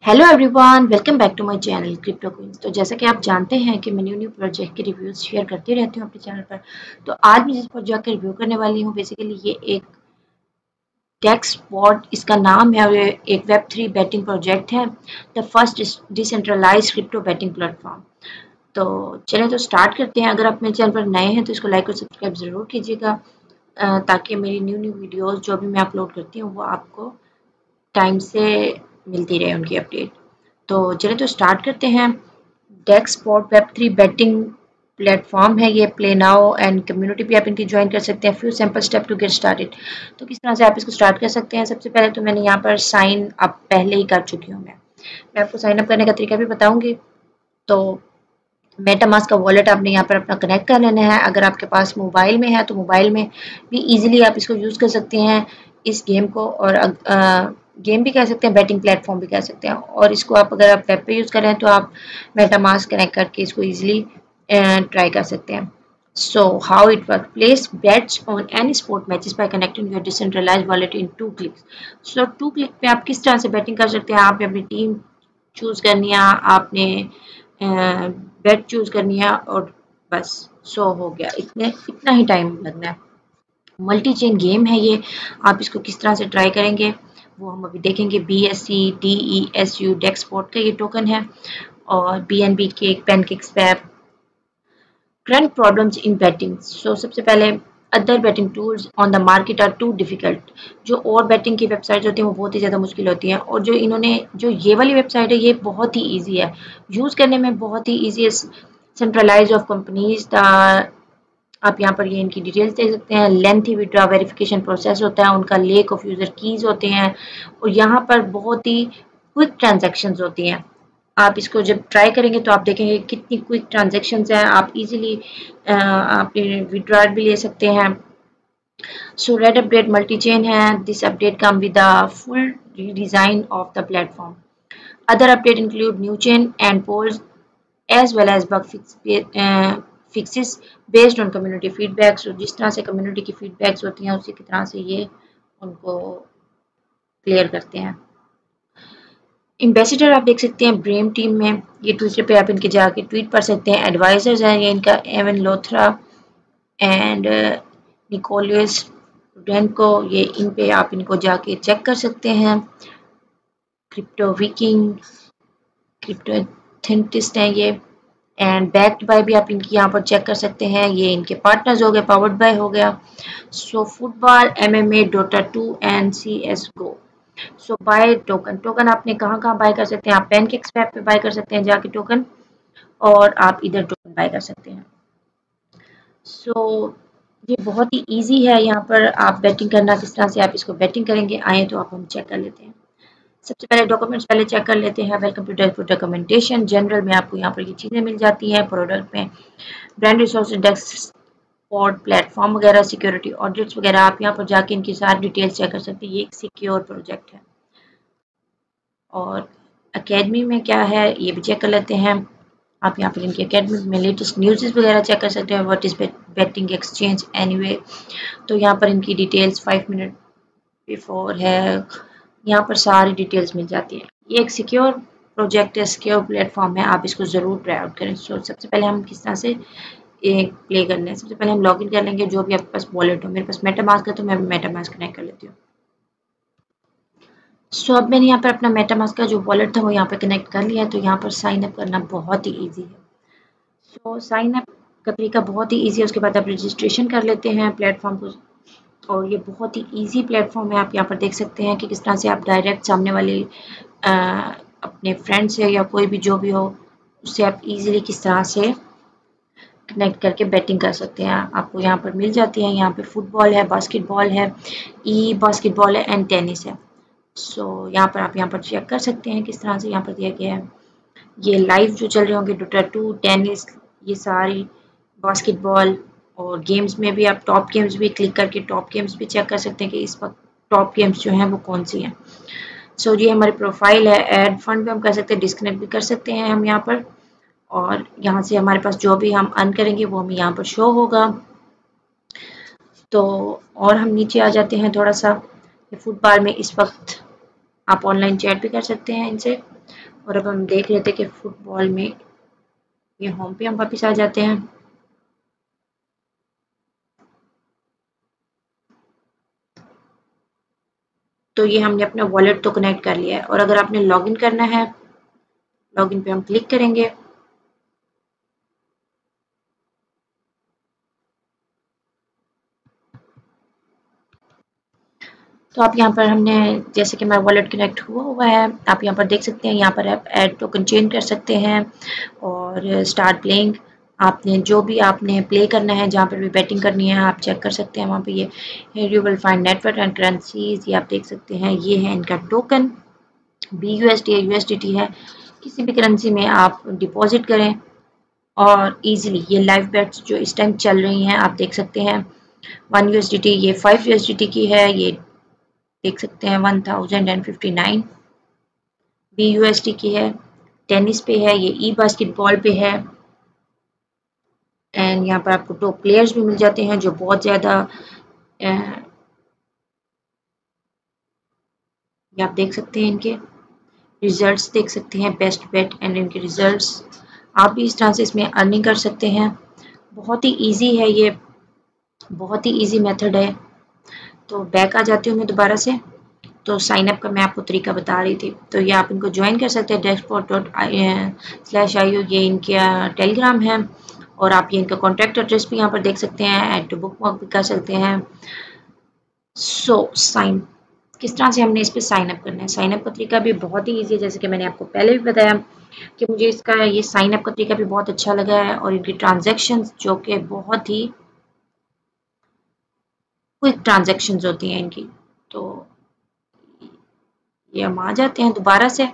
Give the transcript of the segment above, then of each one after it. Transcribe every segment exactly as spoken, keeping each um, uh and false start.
Hello everyone, welcome back to my channel crypto queens. तो जैसा कि आप जानते हैं कि मैं न्यू न्यू प्रोजेक्ट के रिव्यूज शेयर करती रहती हूँ अपने चैनल पर। तो आज मैं जिस प्रोजेक्ट का रिव्यू करने वाली हूँ, बेसिकली ये एक डेक्सपॉट इसका नाम है और ये एक वेब थ्री बैटिंग प्रोजेक्ट है, the first decentralize crypto betting platform. तो चलें तो स्टार्ट करते हैं। अगर आप मेरे चैनल पर नए हैं तो इसको लाइक और सब्सक्राइब ज़रूर कीजिएगा, ताकि मेरी न्यू न्यू वीडियोज़ जो भी मैं अपलोड करती हूँ वो आपको टाइम से मिलती रहे उनकी अपडेट। तो चलिए तो स्टार्ट करते हैं। Dexpot web three betting platform है ये। प्ले नाउ एंड कम्युनिटी भी आप इनकी ज्वाइन कर सकते हैं। Few simple step to get started. तो किस तरह से आप इसको स्टार्ट कर सकते हैं। सबसे पहले तो मैंने यहाँ पर साइन अप पहले ही कर चुकी हूँ। मैं मैं आपको साइन अप करने का तरीका भी बताऊंगी। तो मेटामास्क का वॉलेट आपने यहाँ पर अपना कनेक्ट कर लेना है। अगर आपके पास मोबाइल में है तो मोबाइल में भी इजीली आप इसको यूज़ कर सकते हैं इस गेम को, और आ, गेम भी कह सकते हैं, बैटिंग प्लेटफॉर्म भी कह सकते हैं। और इसको आप अगर आप वेब पे यूज़ करें तो आप मेटामास्क कनेक्ट करके इसको इजीली ट्राई कर सकते हैं। So how it works: place bets on any sport matches by connecting your decentralized wallet in two clicks. So two click पे आप किस तरह से बैटिंग कर सकते हैं। आपने अपनी टीम चूज़ करनी है, आपने बेट चूज़ करनी है, और बस सो हो गया। इतने इतना ही टाइम लगना है। मल्टी चेन गेम है ये। आप इसको किस तरह से ट्राई करेंगे वो हम अभी देखेंगे। B S C D E S U Dexpot का ये टोकन है, और बी एन बी के एक pancake swap. Current problems in betting. So सबसे पहले other betting tools on the market are too difficult. जो और बैटिंग की वेबसाइट्स होती हैं वो बहुत ही ज़्यादा मुश्किल होती हैं, और जो इन्होंने जो ये वाली वेबसाइट है ये बहुत ही ईजी है, यूज़ करने में बहुत ही ईजी है। सेंट्रलाइज ऑफ कंपनीज द आप यहाँ पर ये इनकी डिटेल्स देख सकते हैं। लेंथी विड्रॉ वेरिफिकेशन प्रोसेस होता है उनका, लेक ऑफ यूज़र कीज़ होते हैं, और यहाँ पर बहुत ही क्विक ट्रांजैक्शंस होती हैं। आप इसको जब ट्राई करेंगे तो आप देखेंगे कितनी क्विक ट्रांजैक्शंस हैं। आप इजीली आप विड्रॉ भी ले सकते हैं। So red update multi chain है। This update come with the full redesign of the platform. Other update include new chain and polls as well as bug fix, uh, fixes based on community feedback. So जिस तरह से community की feedbacks होती हैं उसी की तरह से ये उनको क्लियर करते हैं। एम्बेसडर आप देख सकते हैं ब्रेम टीम में, ये ट्विटर पे आप इनके जाके ट्वीट पढ़ सकते हैं। एडवाइजर्स हैं ये इनका एवन लोथरा एंड निकोलियस रेंको, ये इन पे आप इनको जाके चेक कर सकते हैं। क्रिप्टो विकिंग, क्रिप्टो थिंटिस्ट हैं ये, एंड बैक्ड बाय भी आप इनकी यहाँ पर चेक कर सकते हैं। ये इनके पार्टनर्स हो गए, पावर्ड बाय हो गया। So football, M M A, Dota two and C S go. So buy token, token आपने कहाँ कहाँ बाय कर सकते हैं। आप पैनकेक स्वैप पे बाय कर सकते हैं जाके टोकन, और आप इधर टोकन बाय कर सकते हैं। सो so, ये बहुत ही इजी है। यहाँ पर आप बैटिंग करना, किस तरह से आप इसको बैटिंग करेंगे आए तो आप हम चेक कर लेते हैं। सबसे पहले डॉक्यूमेंट्स पहले चेक कर लेते हैं। Welcome to desktop documentation. General में आपको यहाँ पर ये चीज़ें मिल जाती हैं। प्रोडक्ट में ब्रांड रिसोर्स डेस्कपॉट प्लेटफॉर्म वगैरह, सिक्योरिटी ऑडिट्स वगैरह, आप यहाँ पर जाके इनकी सारी डिटेल्स चेक कर सकते हैं। ये एक सिक्योर प्रोजेक्ट है। और एकेडमी में क्या है ये भी चेक कर लेते हैं। आप यहाँ पर इनकी एकेडमी में लेटेस्ट न्यूज़ वगैरह चेक कर सकते हैं। What is betting exchange anyway, तो यहाँ पर इनकी डिटेल्स फाइव मिनट बिफोर है, यहाँ पर सारी डिटेल्स मिल जाती है। ये एक सिक्योर प्रोजेक्ट है, सिक्योर प्लेटफॉर्म है, आप इसको ज़रूर ट्राई आउट करें। सो सबसे पहले हम किस तरह से एक प्ले कर लें। सबसे पहले हम लॉगिन कर लेंगे जो भी आपके पास वॉलेट हो। मेरे पास मेटामास्क है तो मैं मेटामास्क कनेक्ट कर लेती हूँ। सो so, अब मैंने यहाँ पर अपना मेटामास्क का जो वॉलेट था वो यहाँ पर कनेक्ट कर लिया है। तो यहाँ पर साइन अप करना बहुत ही ईजी है। सो साइन अप का तरीका बहुत ही ईजी है। उसके बाद आप रजिस्ट्रेशन कर लेते हैं प्लेटफॉर्म को, और ये बहुत ही इजी प्लेटफॉर्म है। आप यहाँ पर देख सकते हैं कि किस तरह से आप डायरेक्ट सामने वाले आ, अपने फ्रेंड से या कोई भी जो भी हो उससे आप इजीली किस तरह से कनेक्ट करके बैटिंग कर सकते हैं। आपको यहाँ पर मिल जाती है। यहाँ पे फुटबॉल है, बास्केटबॉल है, ई बास्केटबॉल है एंड टेनिस है। सो so, यहाँ पर आप यहाँ पर चेक कर सकते हैं किस तरह से यहाँ पर दिया गया है। ये लाइव जो चल रहे होंगे डोटा टू, टेनिस, ये सारी बास्केटबॉल, और गेम्स में भी आप टॉप गेम्स भी क्लिक करके टॉप गेम्स भी चेक कर सकते हैं कि इस वक्त टॉप गेम्स जो हैं वो कौन सी हैं। सो so, ये हमारी प्रोफाइल है। ऐड फंड भी हम कर सकते हैं, डिस्कनेक्ट भी कर सकते हैं हम यहाँ पर, और यहाँ से हमारे पास जो भी हम अर्न करेंगे वो हमें यहाँ पर शो होगा। तो और हम नीचे आ जाते हैं थोड़ा सा। फुटबॉल में इस वक्त आप ऑनलाइन चैट भी कर सकते हैं इनसे। और अब हम देख रहे थे कि फुटबॉल में ये होम पे हम वापस आ जाते हैं। तो ये हमने अपना वॉलेट तो कनेक्ट कर लिया है और अगर आपने लॉगिन करना है, लॉगिन पे हम क्लिक करेंगे। तो आप यहाँ पर हमने जैसे कि मेरा वॉलेट कनेक्ट हुआ हुआ है, आप यहाँ पर देख सकते हैं, यहाँ पर आप ऐड टोकन चेंज कर सकते हैं और स्टार्ट प्लेइंग। आपने जो भी आपने प्ले करना है, जहाँ पर भी बैटिंग करनी है, आप चेक कर सकते हैं। वहाँ पे ये here you will find network and currencies, ये आप देख सकते हैं। ये है इनका token, B U S D है, यू एस डी टी है। किसी भी करेंसी में आप डिपॉजिट करें और इजीली ये लाइव बेट्स जो इस टाइम चल रही हैं आप देख सकते हैं। One U S D T ये five U S D T की है, ये देख सकते हैं one thousand and fifty nine B U S T की है। टेनिस पे है, ये ई बास्केटबॉल पे है। एंड यहाँ पर आपको टॉप प्लेयर्स भी मिल जाते हैं जो बहुत ज़्यादा, ये आप देख सकते हैं। इनके रिजल्ट्स देख सकते हैं, बेस्ट बेट एंड इनके रिजल्ट्स। आप भी इस तरह से इसमें अर्निंग कर सकते हैं। बहुत ही इजी है ये, बहुत ही इजी मेथड है। तो बैक आ जाती हूँ मैं दोबारा से। तो साइन अप का मैं आपको तरीका बता रही थी। तो ये आप इनको ज्वाइन कर सकते हैं, डेस्कपॉट डॉट स्लैश आई ओ, ये इनका टेलीग्राम है। और आप ये इनका कॉन्टैक्ट एड्रेस भी यहाँ पर देख सकते हैं, ऐड टू बुक मार्क भी कर सकते हैं। सो साइन किस तरह से हमने इस पर साइन अप करना है। साइन अप का तरीका भी बहुत ही ईजी है, जैसे कि मैंने आपको पहले भी बताया कि मुझे इसका ये साइन अप का तरीका भी बहुत अच्छा लगा है। और इनकी ट्रांजेक्शन जो कि बहुत ही क्विक ट्रांजेक्शन होती हैं इनकी। तो ये हम आ जाते हैं दोबारा से,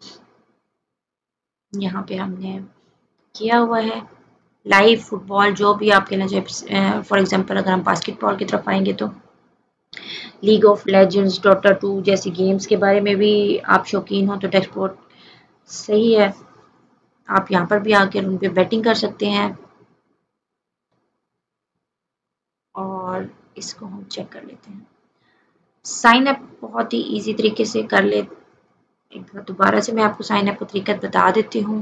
यहाँ पे हमने किया हुआ है लाइव फुटबॉल जो भी आप कहना चाहिए। फॉर एग्जांपल अगर हम बास्केटबॉल की तरफ आएंगे तो League of Legends, Dota two जैसी गेम्स के बारे में भी आप शौकीन हो तो डेस्कपॉट सही है। आप यहाँ पर भी आकर उन पर बैटिंग कर सकते हैं। और इसको हम चेक कर लेते हैं। साइन अप बहुत ही इजी तरीके से कर ले। एक बार दोबारा से मैं आपको साइन अप का तरीका बता देती हूँ।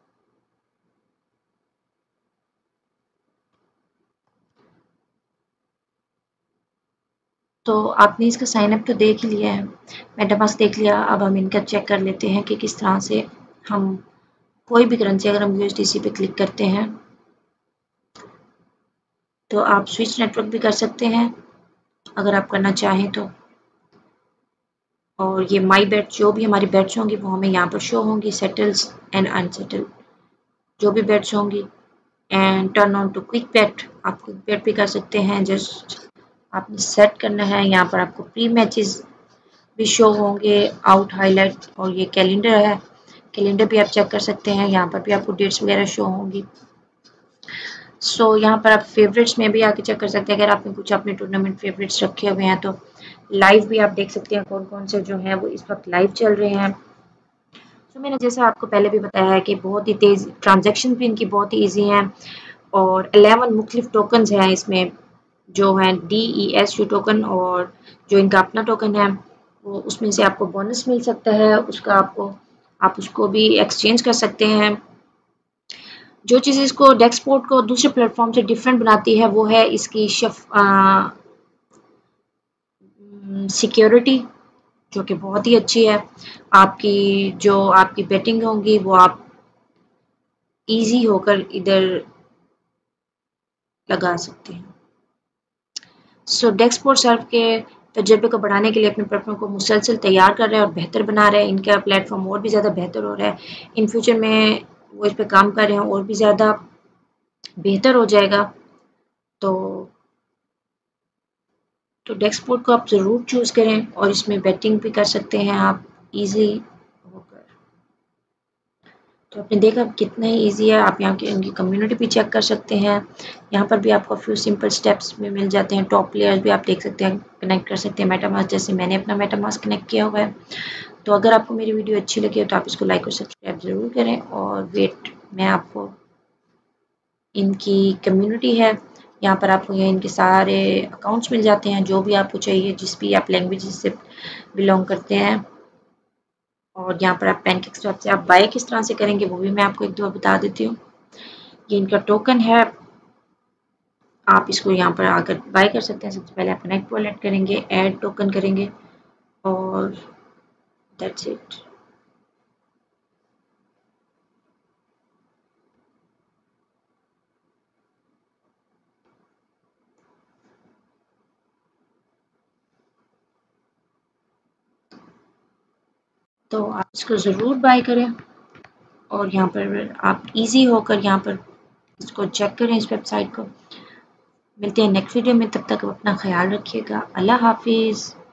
तो आपने इसका साइन अप तो देख ही लिया है, मेटामास्क देख लिया। अब हम इनका चेक कर लेते हैं कि किस तरह से हम कोई भी करेंसी, अगर हम यू एस डी सी पे क्लिक करते हैं तो आप स्विच नेटवर्क भी कर सकते हैं अगर आप करना चाहें तो। और ये माई बेट जो भी हमारी बेट्स होंगी वो हमें यहाँ पर शो होंगी, सेटल्स एंड अनसेटल जो भी बेट्स होंगी। And turn on to quick bet, आप क्विक बेट भी कर सकते हैं। जस्ट आपने सेट करना है। यहाँ पर आपको प्री मैचेस भी शो होंगे, आउट, हाईलाइट, और ये कैलेंडर है, कैलेंडर भी आप चेक कर सकते हैं। यहाँ पर भी आपको डेट्स वगैरह शो होंगी। सो so, यहाँ पर आप फेवरेट्स में भी आके चेक कर सकते हैं। अगर आपने कुछ अपने टूर्नामेंट फेवरेट्स रखे हुए हैं तो लाइव भी आप देख सकते हैं कौन कौन से जो हैं वो इस वक्त लाइव चल रहे हैं। तो मैंने जैसा आपको पहले भी बताया है कि बहुत ही तेज़ ट्रांजेक्शन भी इनकी बहुत ही ईजी हैं। और अलेवन मुख्तलिफ टोकन्स हैं इसमें जो हैं D E S U token, और जो इनका अपना टोकन है वो उसमें से आपको बोनस मिल सकता है, उसका आपको आप उसको भी एक्सचेंज कर सकते हैं। जो चीज़ इसको डेस्कपॉट को दूसरे प्लेटफॉर्म से डिफरेंट बनाती है वो है इसकी सिक्योरिटी, जो कि बहुत ही अच्छी है। आपकी जो आपकी बेटिंग होंगी वो आप इजी होकर इधर लगा सकते हैं। सो डेस्कपॉट सर्व के तजर्बे को बढ़ाने के लिए अपने प्लेटफॉर्म को मुसलसल तैयार कर रहे हैं और बेहतर बना रहे हैं। इनका प्लेटफॉर्म और भी ज़्यादा बेहतर हो रहा है। इन फ्यूचर में वो इस पर काम कर रहे हैं और भी ज़्यादा बेहतर हो जाएगा। तो तो डेस्कपॉट को आप ज़रूर चूज़ करें और इसमें बैटिंग भी कर सकते हैं आप इजी होकर। तो आपने देखा कितना ही इजी है। आप यहाँ की इनकी कम्युनिटी भी चेक कर सकते हैं। यहाँ पर भी आपको फ्यू सिंपल स्टेप्स में मिल जाते हैं। टॉप प्लेयर्स भी आप देख सकते हैं, कनेक्ट कर सकते हैं मेटामास्क, जैसे मैंने अपना मेटामास्क कनेक्ट किया हुआ है। तो अगर आपको मेरी वीडियो अच्छी लगी हो तो आप इसको लाइक और सब्सक्राइब ज़रूर करें। और वेट, मैं आपको इनकी कम्युनिटी है, यहाँ पर आपको ये इनके सारे अकाउंट्स मिल जाते हैं जो भी आपको चाहिए, जिस भी आप लैंग्वेज से बिलोंग करते हैं। और यहाँ पर आप पैनकेक स्वैप से आप बाय किस तरह से करेंगे वो भी मैं आपको एक दो बता देती हूँ। ये इनका टोकन है, आप इसको यहाँ पर आकर बाय कर सकते हैं। सबसे पहले आप कनेक्ट वॉलेट करेंगे, ऐड टोकन करेंगे और दैट्स इट। तो आप इसको ज़रूर बाय करें और यहाँ पर आप इजी होकर यहाँ पर इसको चेक करें इस वेबसाइट को। मिलते हैं नेक्स्ट वीडियो में, तब तक अपना ख्याल रखिएगा। अल्लाह हाफिज़।